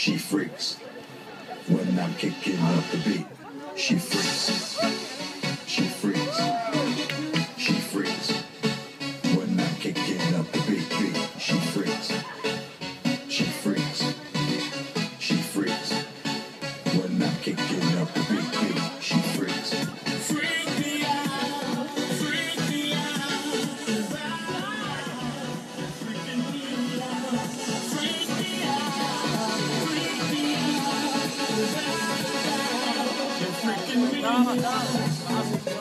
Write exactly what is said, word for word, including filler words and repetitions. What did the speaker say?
she freaks. When I'm kicking up the beat, she freaks. She freaks. She freaks. When I'm kicking up the beat, beat, she freaks. She freaks. She freaks. When I'm kicking up the beat, beat, she freaks. Freak me out, freak me out, freaking me out, freak me out, freak me out, you're freaking me out.